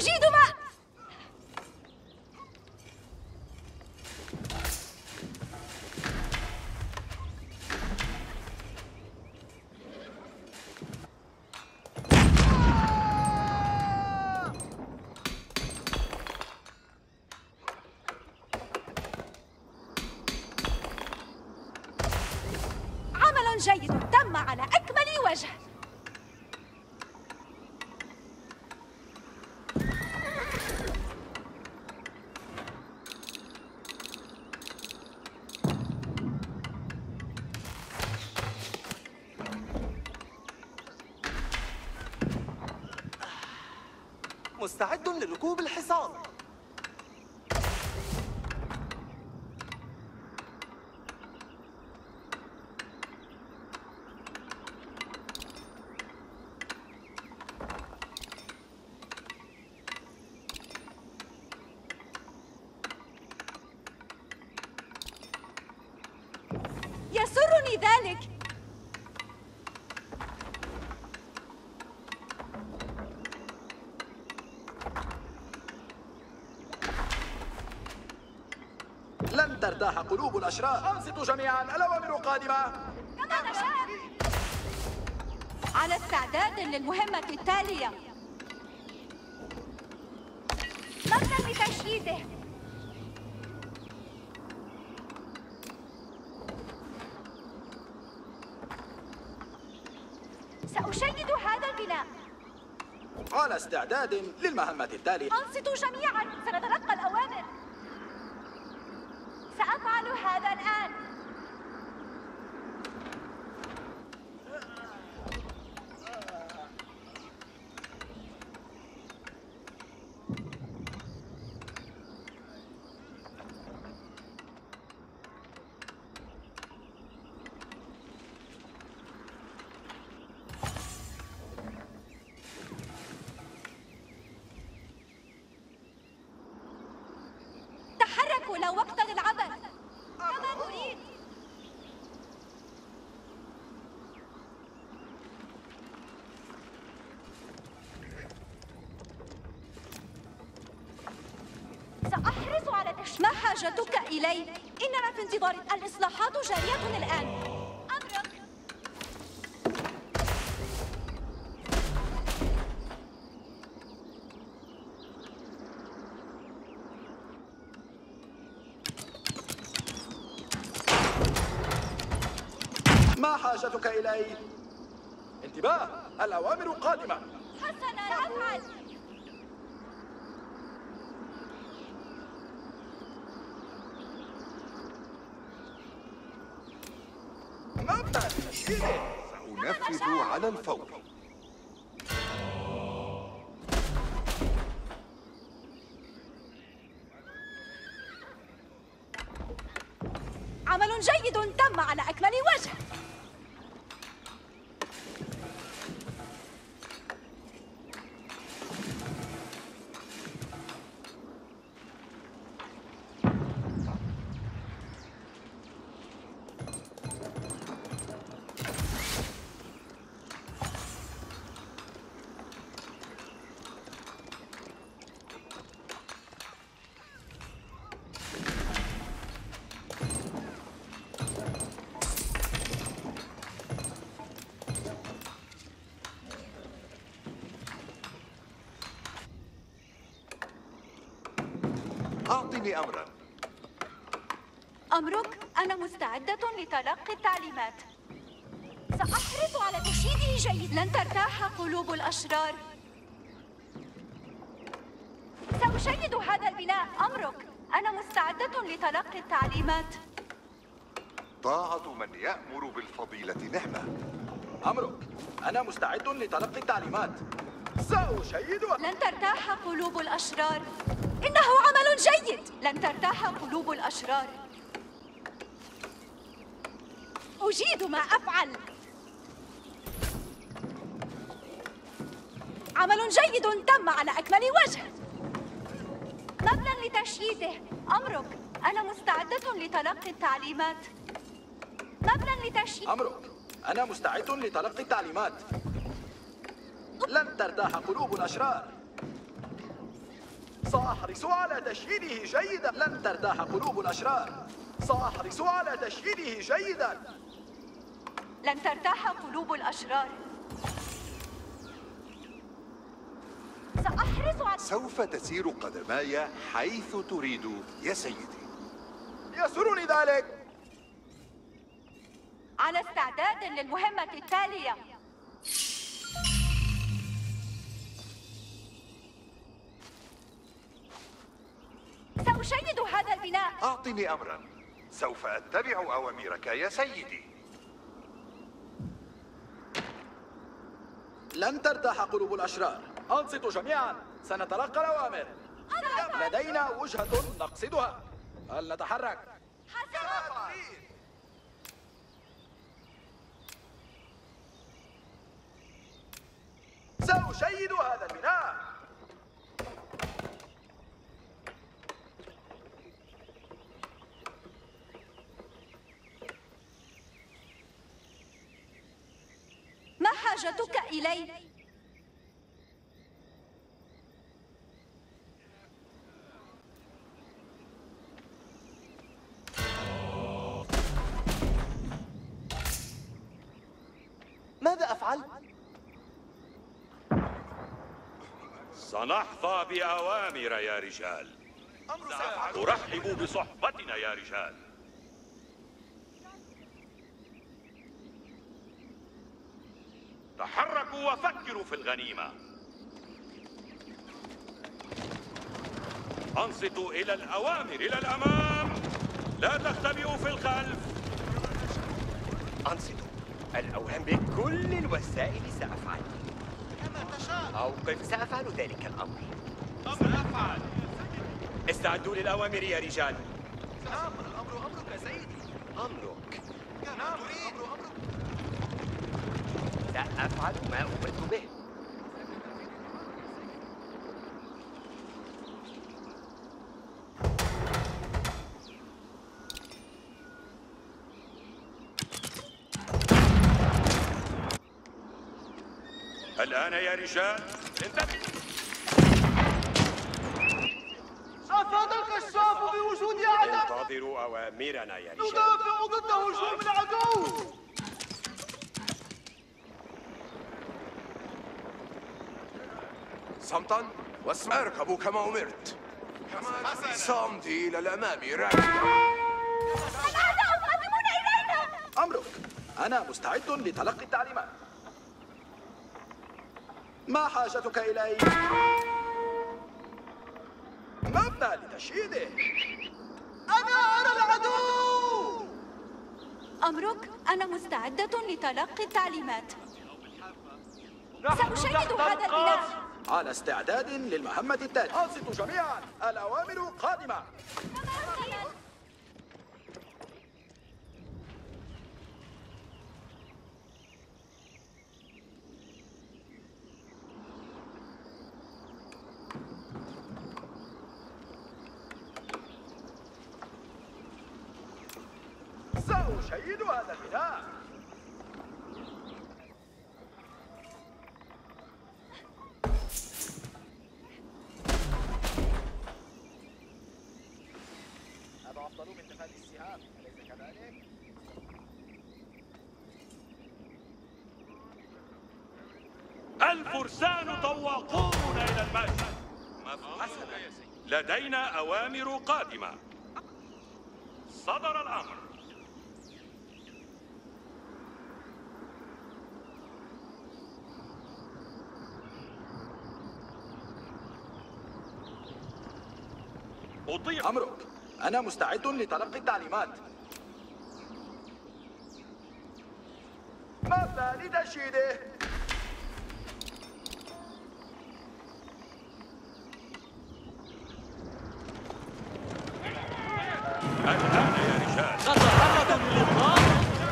أجيد ماء. عمل جيد تم على أكمل وجه. مستعد لركوب الحصان. يسرني ذلك. لن ترتاح قلوب الأشرار. أنصتوا جميعا، الأوامر قادمة. كما نشاء. على استعداد للمهمة التالية. مبدأ لتشييده. سأشيد هذا البناء. على استعداد للمهمة التالية. أنصتوا جميعا، سنتلقى الأوامر. سأفعل هذا الآن. تحركوا، لا وقت للعبث. كما تريد. سأحرص على ما حاجتك إلي؟ إننا في انتظار الإصلاحات جارية الآن. أمرك. ما حاجتك إلي؟ انتباه، الأوامر قادمة. حسنا، أفعل. مبدأ تشييده. سأنفذ على الفور. عمل جيد تم على أكمل وجه. أعطني أمرا. أمرك. أنا مستعدة لتلقي التعليمات. سأحرص على تشييده جيد. لن ترتاح قلوب الأشرار. سأشيد هذا البناء. أمرك. أنا مستعدة لتلقي التعليمات. طاعة من يأمر بالفضيلة نعمة. أمرك. أنا مستعد لتلقي التعليمات. سأشيد. لن ترتاح قلوب الأشرار. إنه عمل جيد. لن ترتاح قلوب الأشرار. أجيد ما أفعل. عمل جيد تم على أكمل وجه. مبنى لتشييده. أمرك. أنا مستعدة لتلقي التعليمات. مبنى لتشييد. أمرك. أنا مستعد لتلقي التعليمات. لن ترتاح قلوب الأشرار. سأحرص على تشييده جيدا. لن ترتاح قلوب الأشرار. سأحرص على تشييده جيدا. لن ترتاح قلوب الأشرار. سأحرص على سوف تسير قدماي حيث تريد يا سيدي. يسرني ذلك. على استعداد للمهمة التالية. سأشيد هذا البناء. أعطني أمرا. سوف أتبع أوامرك يا سيدي. لن ترتاح قلوب الأشرار. أنصتوا جميعا، سنتلقى الأوامر. لدينا وجهة نقصدها. هل نتحرك؟ سأشيد هذا البناء. ما حاجتك إلي؟ ماذا أفعل؟ سنحظى بأوامر يا رجال. أرحب بصحبتنا يا رجال. تحركوا وفكروا في الغنيمة. أنصتوا إلى الأوامر. إلى الأمام، لا تختبئوا في الخلف. أنصتوا. الأوهام بكل الوسائل سأفعل. كما تشاء. أوقف، سأفعل ذلك الأمر. سأفعل. استعدوا للأوامر يا رجال. نعم، الأمر أمرك سيدي. أمرك. نعم، الأمر أمرك. سأفعل ما أمرت به. الآن يا رجال انتبهوا. أفاد الكشاف بوجود أعداء. انتظروا أوامرنا يا رجال. ندافع ضد هجوم العدو. صمتا واسمع، اركبوا كما أمرت. صمتي إلى الأمام راكبا. الأعداء قادمون إلينا. أمرك. أنا مستعد لتلقي التعليمات. ما حاجتك إلي؟ مبنى لتشييده. أنا أرى العدو. أمرك. أنا مستعدة لتلقي التعليمات. سأشيد هذا البناء. على استعداد للمهمة التالية. أنصتوا جميعا، الأوامر قادمة. سأشيد هذا البناء. هذا أفضل من تفادي السهام، أليس كذلك؟ الفرسان طواقون إلى المشهد. حسنا، لدينا أوامر قادمة. صدر الأمر. أطيع. أمرك. أنا مستعد لتلقي التعليمات. مبنى لتشييده. الآن يا رجال. نتعرض للإطلاق.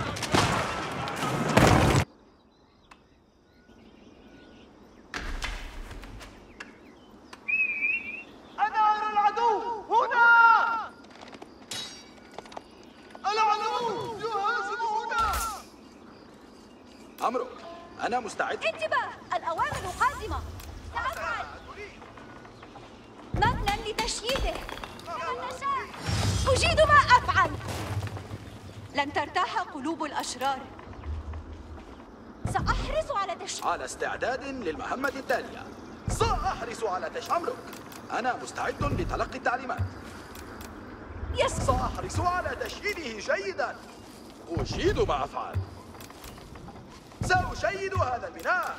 أنا أرى العدو هنا. العدو يهاجم هنا. أمرك. أنا مستعد. انتباه، الأوامر قادمة. سأفعل. مبنى لتشييده. أجيد ما أفعل. لن ترتاح قلوب الأشرار. سأحرص على تشييده. على استعداد للمهمة التالية. سأحرص على أمرك. أنا مستعد لتلقي التعليمات. سأحرص على تشييده جيدا. أجيد ما أفعل. سأشيد هذا البناء.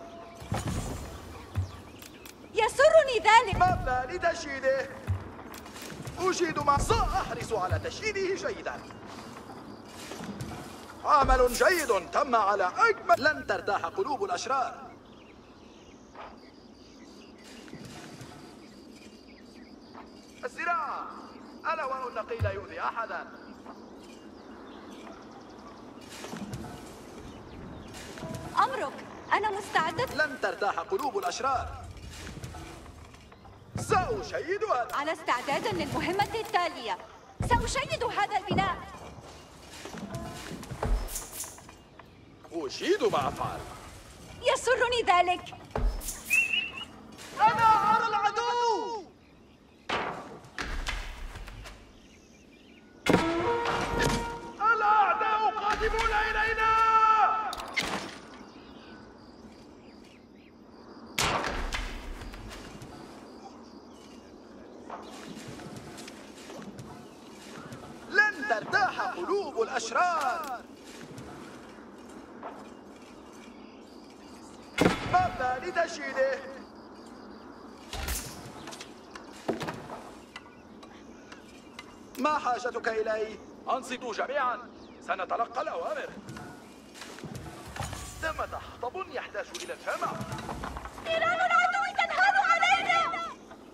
يسرني ذلك. مبنى لتشييده. أجيد ما سأحرص على تشييده جيدا. عمل جيد تم على أجمل. لن ترتاح قلوب الأشرار. الزراعة. الهواء النقي لا يؤذي أحدا. أمرك. أنا مستعدة. لن ترتاح قلوب الأشرار. سأشيد هذا. على استعداد للمهمة التالية. سأشيد هذا البناء. أجيد ما أفعل. يسرني ذلك. أنا أرى العدو. الأعداء قادمون إلينا. لن ترتاح قلوب الأشرار. مبنى لتشييده. ما حاجتك إلي؟ أنصتوا جميعا. سنتلقى الأوامر. ثمة حطب يحتاج إلى الجمع. نيران العدو تنهال علينا.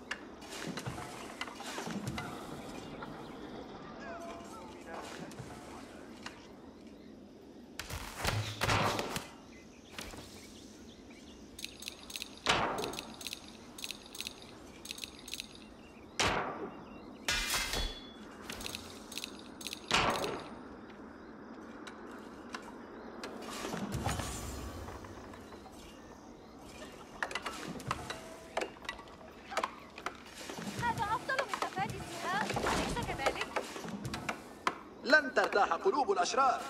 لن ترتاح قلوب الأشرار.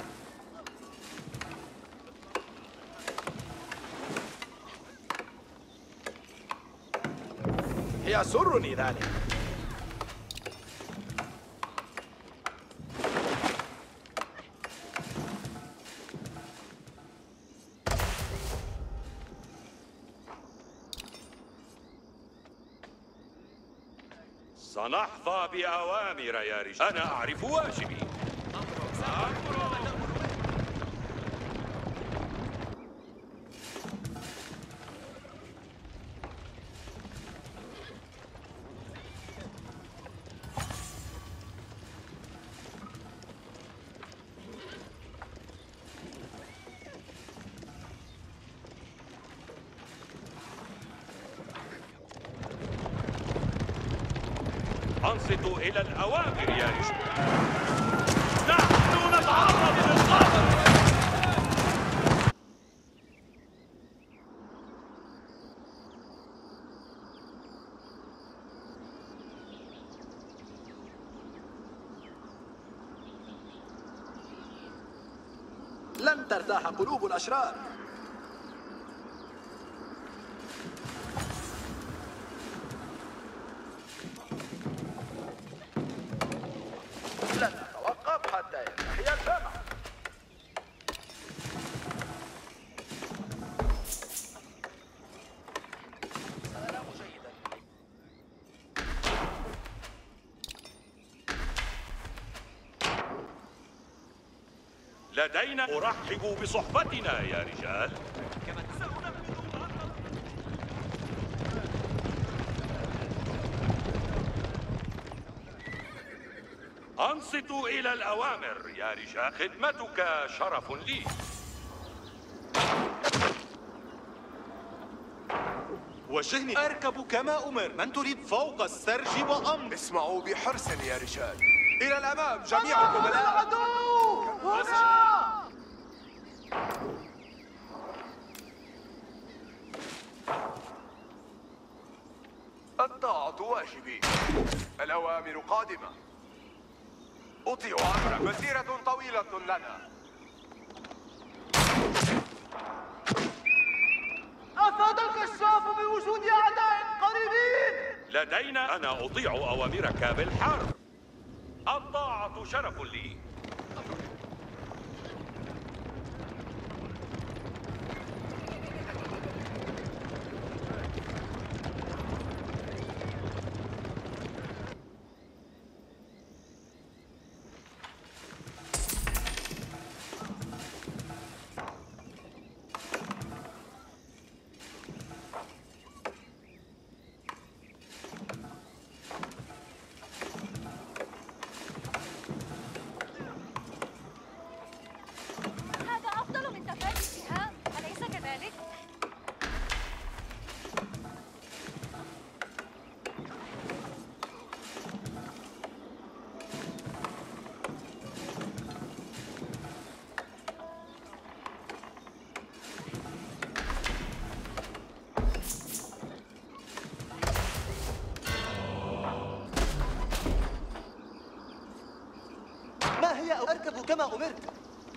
يسرني ذلك. سنحظى بأوامر يا رجال. أنا أعرف واجبي. أنصتوا إلى الأوامر يا رجال. نحن نتعرض للخطر. لن ترتاح قلوب الأشرار. لن نتوقف حتى ينتهي الجمع. سننام جيدا. لدينا. أرحب بصحبتنا يا رجال. أنصتوا إلى الأوامر يا رجال. خدمتك شرف لي. وجهني. أركب كما أمر. من تريد فوق السرج وأمر. اسمعوا بحرص يا رجال. إلى الأمام جميعكم. العدو هنا. الطاعة واجبي. الأوامر قادمة. أطيع أمرك. مسيرة طويلة لنا. أفاد الكشاف بوجود أعداء قريبين. لدينا. أنا أطيع أوامرك بالحرب. الطاعة شرف لي. أركب كما أمرت.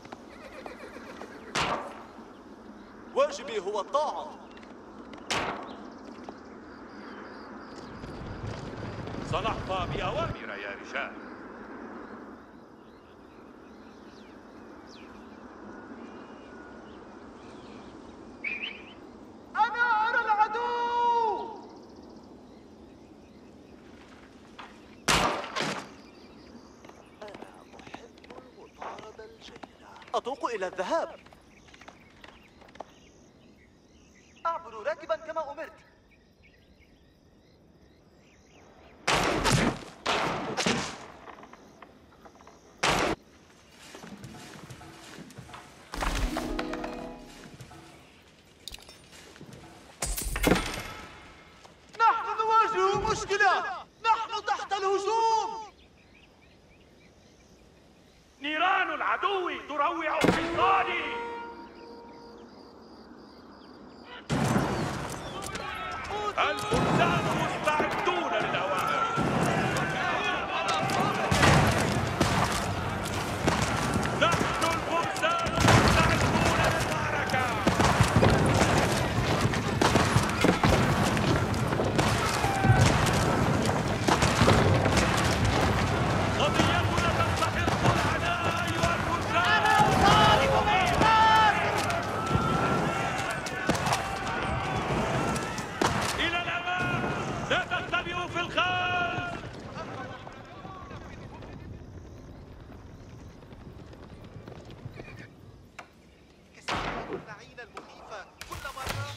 واجبي هو الطاعة. سنحظى بأوامر يا رجال. أنا أرى العدو. أطوق إلى الذهاب. أعبر راكبا كما أمرت. نحن نواجه مشكلة. نحن تحت الهجوم. نيران العدو تروع حصاني. الفرسان مستعدون للأوامر. نحن الفرسان مستعدون للمعركة. قضيتنا تستحق العناء أيها الفرسان. أنا أطالب بإحراز. إلى الأمام، لا تختبئوا في الخلف. اللعينة المخيفة كل مرة.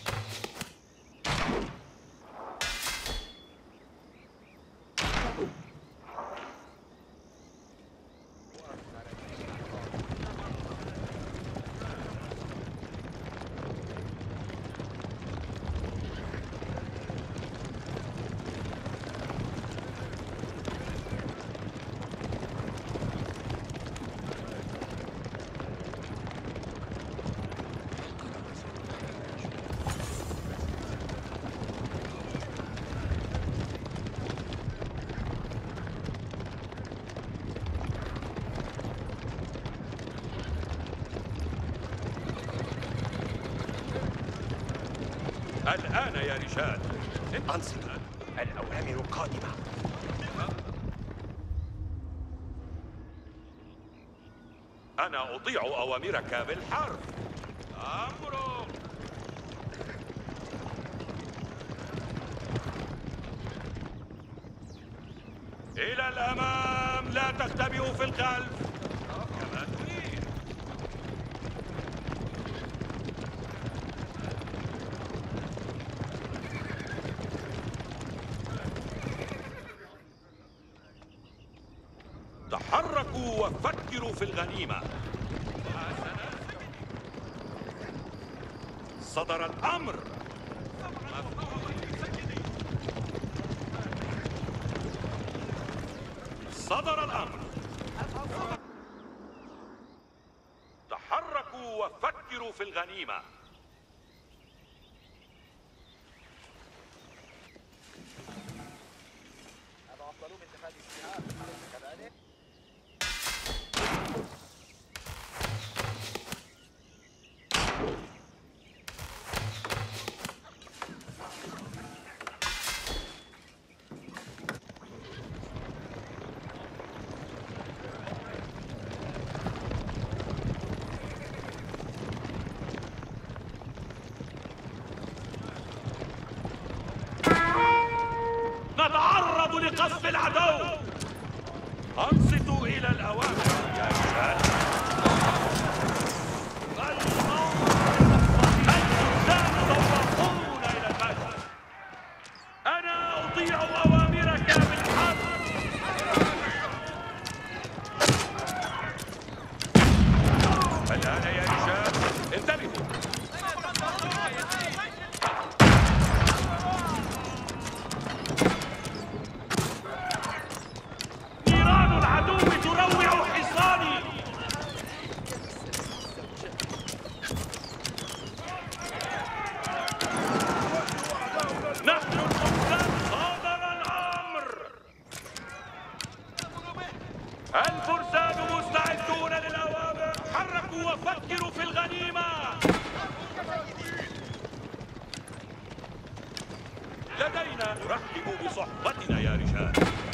الآن يا رجال. أنصتوا. الأوامر قادمة. أنا أطيع أوامرك بالحرب. أمر. إلى الأمام، لا تختبئوا في الخلف. كما تريد. تحركوا وفكروا في الغنيمة. صدر الأمر. صدر الأمر. تحركوا وفكروا في الغنيمة. لقصف العدو. أنصتوا إلى الأوامر يا رجال. الفرسان ضواقون إلى المجد. أنا أطيع أوامرك بالحرب. الآن يا رجال انتبهوا. نيران العدو تروع حصاني. نحن الحكام صدر الأمر. الفرسان مستعدون للأوامر. حركوا وفكروا في الغنيمة. لدينا نرحب بصحبتنا يا رجال.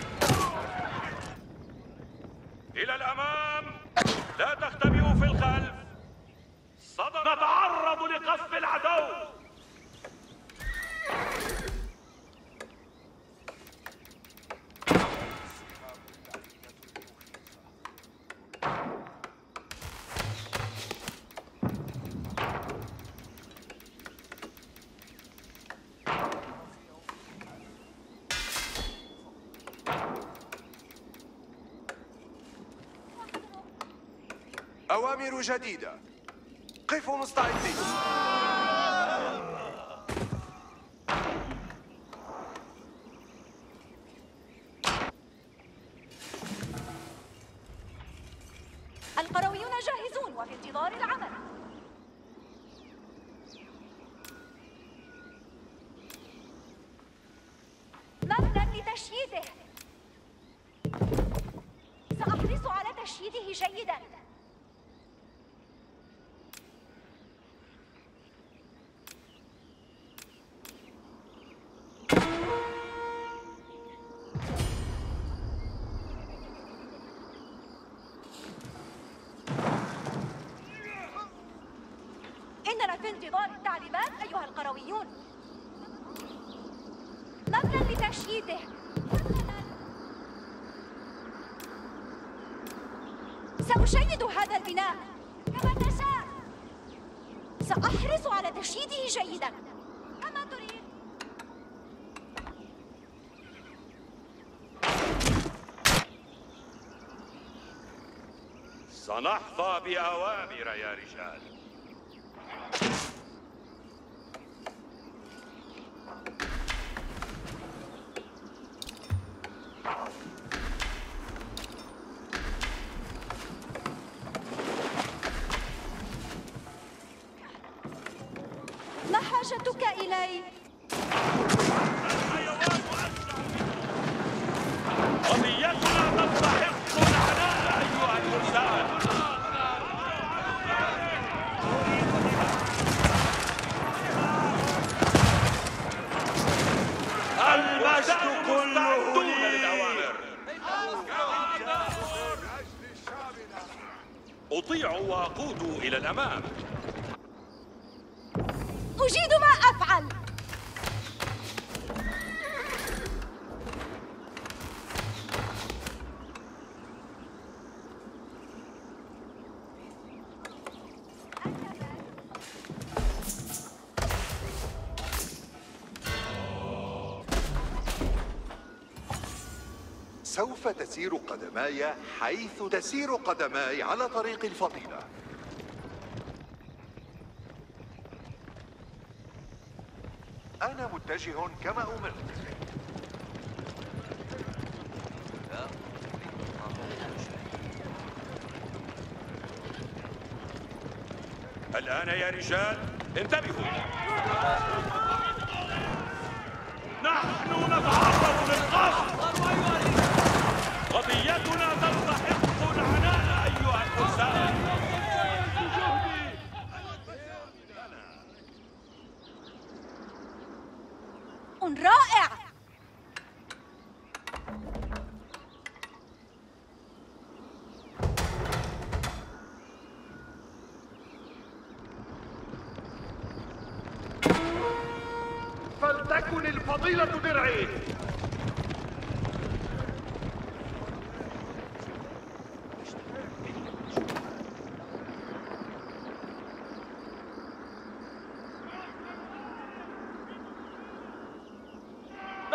إلى الأمام، لا تختبئوا في الخلف. نتعرض لقصف العدو. أوامر جديدة. قفوا مستعدين. القرويون جاهزون وفي انتظار العمل. مبنى لتشييده. سأحرص على تشييده جيداً. إننا في انتظار التعليمات أيها القرويون. مبنى لتشييده. سأشيد هذا البناء كما تشاء. سأحرص على تشييده جيداً كما تريد. سنحظى بأوامر يا رجال. ما حاجتك إلي؟ قضيتنا تستحق العناء أيها الفرسان. المجد كله للأوامر. أطيعوا وأقودوا إلى الأمام. أجيد ما أفعل. سوف تسير قدماي حيث تسير قدماي على طريق الفضيلة. أنا متجه كما أمرت. الآن يا رجال انتبهوا. نحن نتعرض للقصف. قضيتنا تستحق العناء أيها الفرسان. رائع. فلتكن الفضيلة درعي.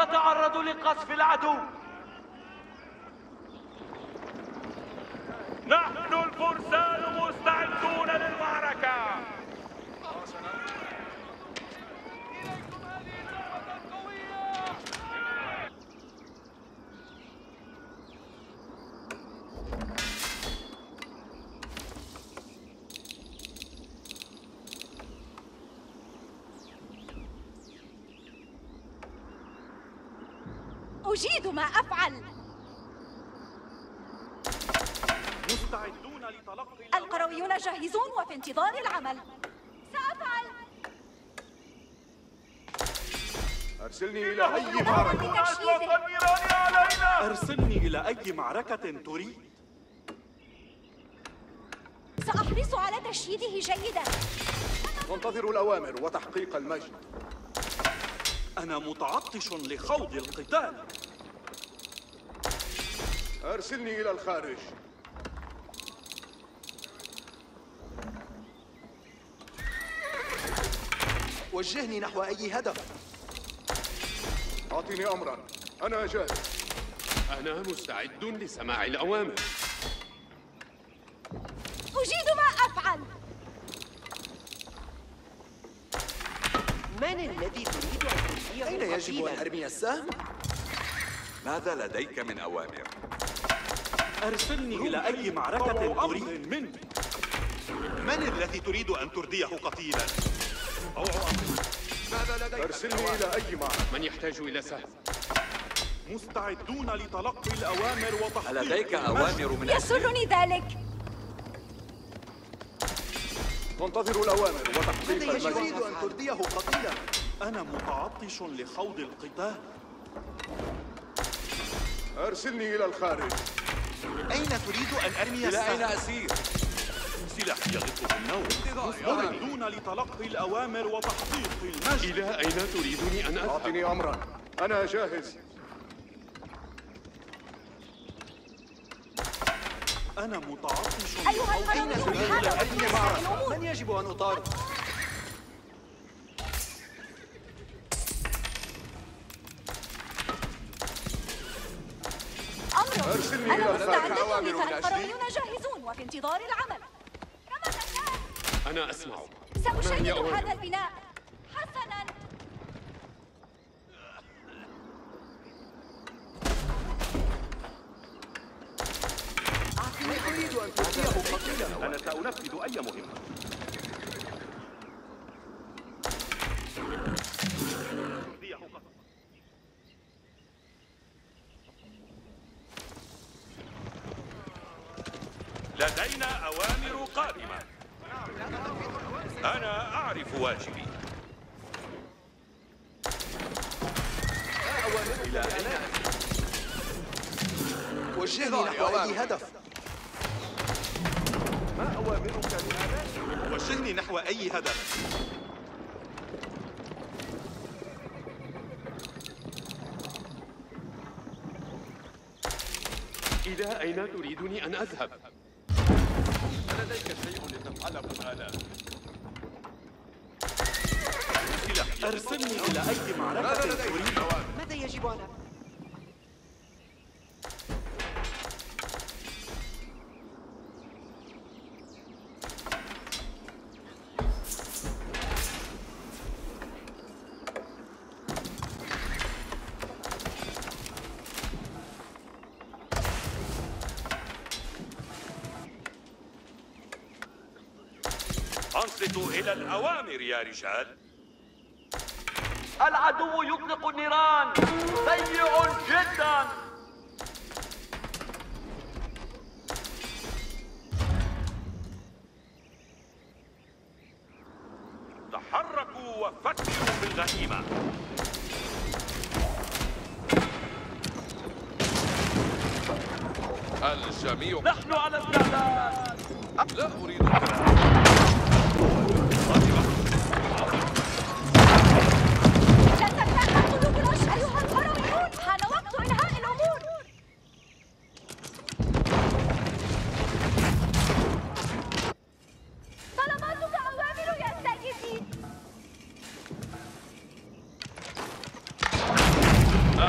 نتعرض لقصف العدو. نحن الفرسان مستعدون للمعركة. أجيد ما أفعل. مستعدون لتلقي القرويون جاهزون وفي انتظار العمل. سأفعل. أرسلني إلى أي معركة. أرسلني إلى أي معركة تريد. سأحرص على تشييده جيدا. ننتظر الأوامر وتحقيق المجد. أنا متعطش لخوض القتال. أرسلني إلى الخارج. وجهني نحو أي هدف. أعطني أمرا، أنا جاهز. أنا مستعد لسماع الأوامر. أجيد ما أفعل. من الذي تريد أن ترميه أين يجب أن أرمي السهم؟ ماذا لديك من أوامر؟ أرسلني إلى أي معركة تريد مني. من الذي تريد أن ترديه قتيلا؟ ماذا لديك؟ أرسلني إلى أي معركة. من يحتاج إلى سهم؟ مستعدون لتلقي الأوامر وتحقيق هل لديك أوامر من يسرني ذلك. ننتظر الأوامر وتحقيق المجد. تريد أن ترديه قتيلا. أنا متعطش لخوض القتال. أرسلني إلى الخارج. أين تريد أن أرمي إلى أين السهم؟ أسير؟ سلاحي يغط في النوم. مستعدون لتلقي الأوامر وتحقيق المجد. إلى أين تريدني أن أذهب؟ أعطني أمرا، أنا جاهز. أنا متعطش أيها لخوض القرويون، القتال. هذا أي معركة؟ من يجب أن أطارد؟ أمر. أرسلني أنا إلى الخارج. مستعدة أوامر من القرويون جاهزون وفي انتظار العمل. كما تشاء. أنا أسمع. سأشيد أوامر؟ هذا البناء. حسناً. أريد أن ترديه قتيلا. أنا سأنفذ أي مهمة. لدينا أوامر قادمة. أنا أعرف واجبي. إلى أين؟ وجهني نحو أي هدف. ما أوامرك لهذا؟ وجهني نحو أي هدف. إلى أين تريدني أن أذهب؟ لديك شيء لتفعله الآن؟ أرسلني إلى أي معركة تريد. ماذا يجب أن أفعل؟ أنصتوا إلى الأوامر يا رجال. العدو يطلق النيران. سيء جدا. تحركوا وفكروا بالغنيمة. الجميع. نحن على استعداد. لا أريد الكلام. لا ترتاح قلوب الأشقى أيها القرويون. حان وقت إنهاء الأمور. طلباتك أوامر يا سيدي.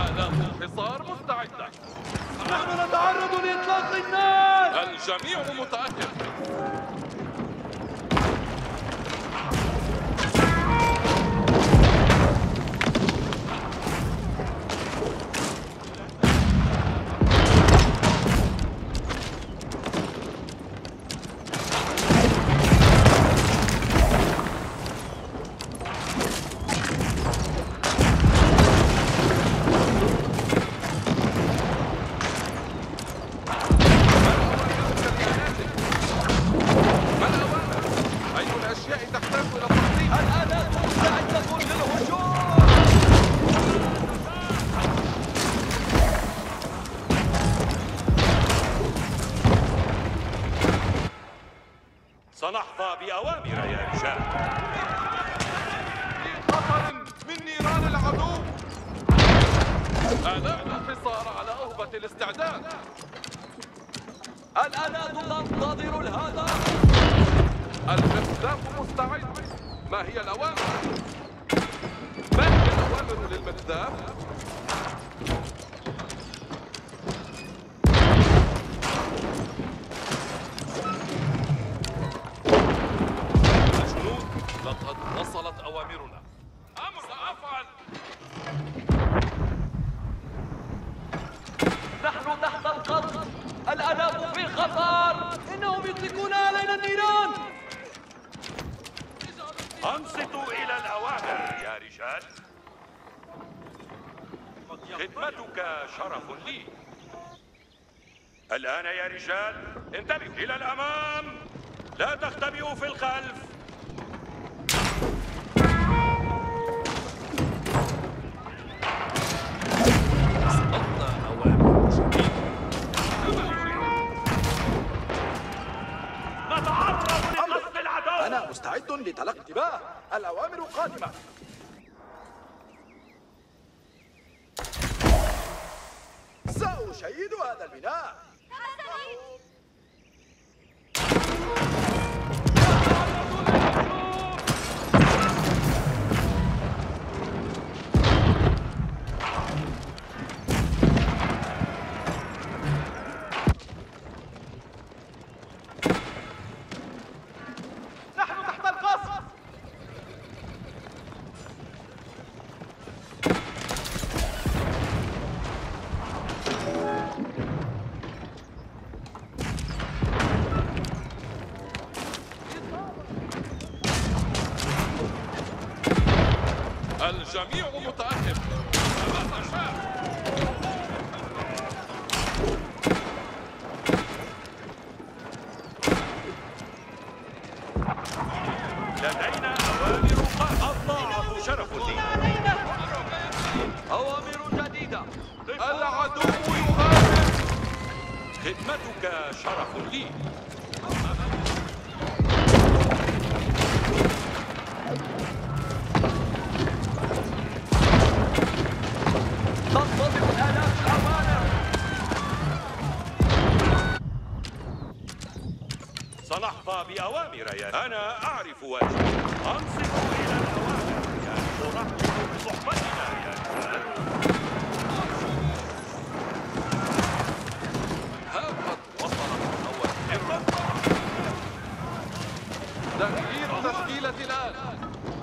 سنحظى بأوامر يا رجال. في خطر من نيران العدو. آلات الحصار على أهبة الاستعداد. الآلات تنتظر الهدف. المقذاف مستعد. ما هي الأوامر؟ ما هي الأوامر للمقذاف؟ الجنود لقد وصلت أوامرنا. سأفعل. نحن تحت القصف. الآلات في خطر. إنهم يطلقون علينا النيران. أنصتوا إلى الأوامر يا رجال. خدمتك شرف لي. الآن يا رجال انتبهوا إلى الأمام، لا تختبئوا في الخلف. سقطنا أوامر جديدة. نتعرض لقصف العدو. أنا مستعد لتلقي انتباه. الأوامر قادمة. سأشيد هذا البناء. نحن تحت القصف. الجميع متأهب. كما تشاء. لدينا أوامر الضاعة شرف لي. أوامر جديدة. العدو يهاجم. خدمتك شرف لي. تنتظر الآلات الأوامر. سنحظى بأوامر يا أنا أعرف واجبي. أنصتوا إلى الأوامر يا أرحب بصحبتنا يا رجال. ها قد وصلت الأوامر. تغيير تشكيلة الآن.